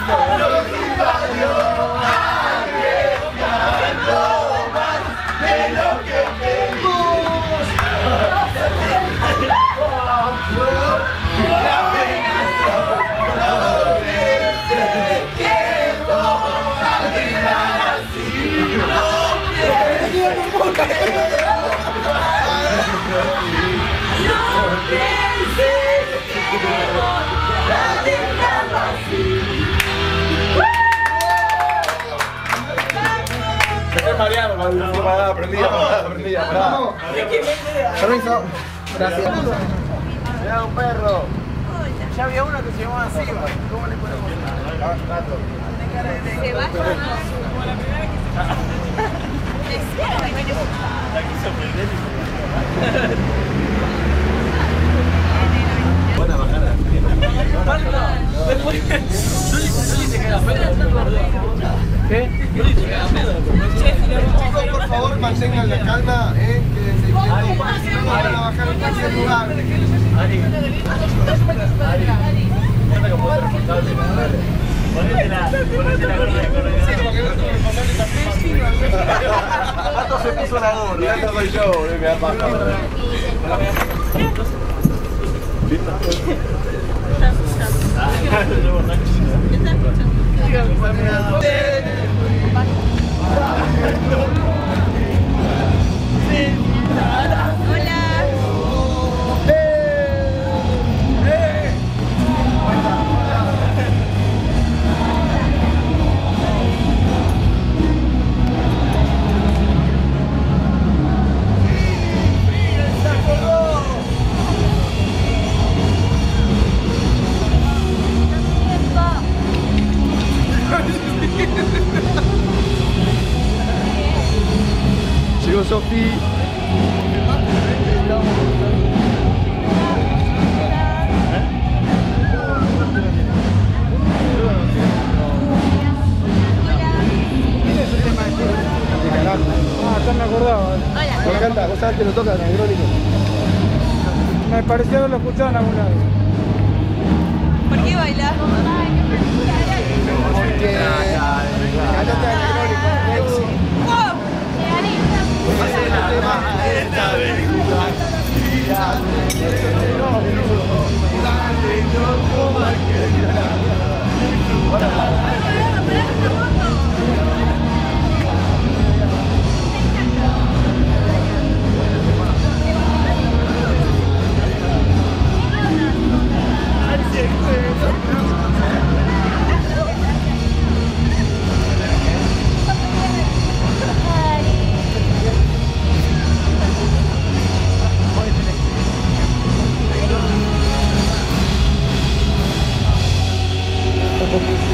Mariano, aprendía. Permiso. Gracias. Mira un perro. Ya había uno que se llamaba así. ¿Cómo le podemos dar? Gato. Se va a Buena bajada. ¿Qué? Chicos, por favor, mantengan la calma, que se van a bajar en cualquier lugar. Gato se puso la gorra. Gato soy yo, me da paja. ¿Listo? Llegó Sofi. Ya me acordaba. Hola. Me encanta, vos sabés que lo toca Negronico. Me pareció haberlo escuchado en algún lado. ¿Por qué bailas? Porque cantaste a Negronico. Porque